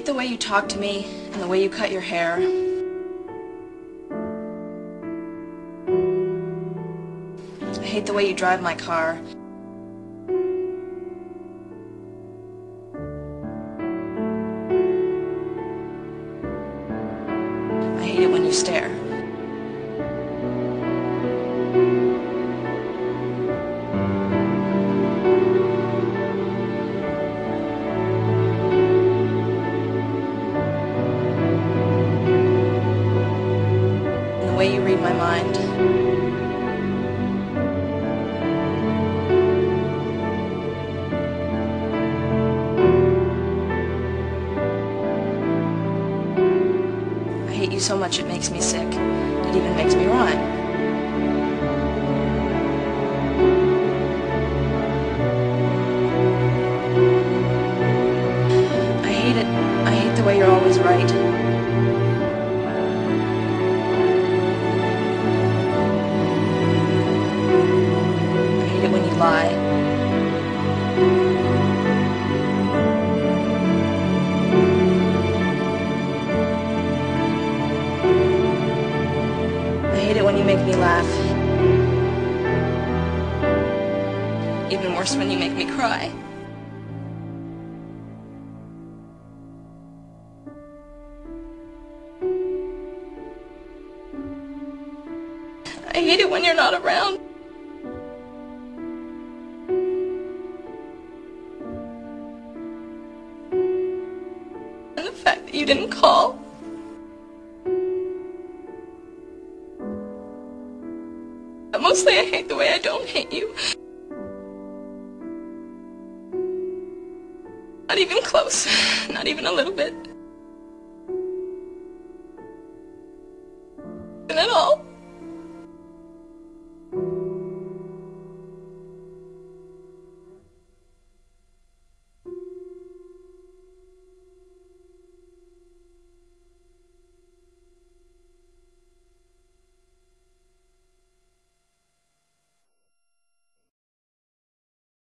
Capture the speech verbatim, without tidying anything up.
the way you talk to me and the way you cut your hair. I hate the way you drive my car. I hate it when you stare. And the way you read my mind. I hate you so much it makes me sick. It even makes me rhyme. I hate it. I hate the way you're always right. I hate it when you lie. I hate it when you make me laugh. Even worse when you make me cry. I hate it when you're not around. And the fact that you didn't call. But mostly I hate the way I don't hate you. Not even close. Not even a little bit.